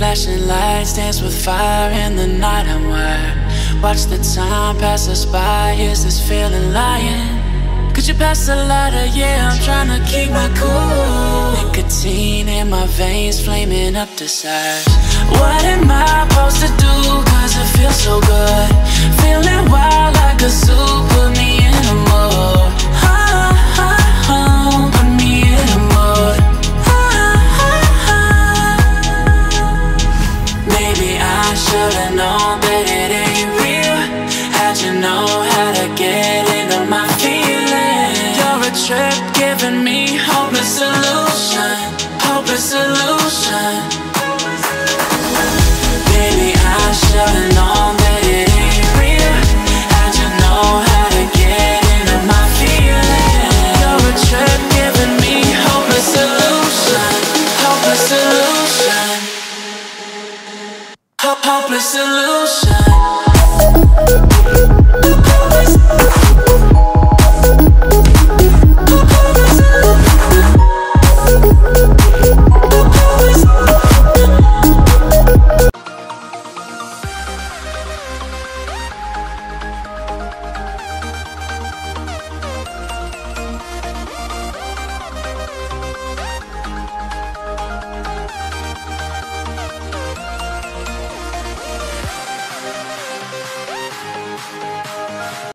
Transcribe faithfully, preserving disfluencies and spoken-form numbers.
Flashing lights dance with fire in the night. I'm wired. Watch the time pass us by. Is this feeling lying? Could you pass the lighter? Yeah, I'm trying to keep my cool. Nicotine in my veins, flaming up desires. What am I supposed to do? Cause it feels so good. Feeling wild like a zoo. Put me in a mood. Ah, ah, ah, put me in a mood. Ah, ah, ah. Maybe I should've known that it ain't real. How'd you know how to get into my feelings? You're a trip giving me hopeless solution. Hopeless solution.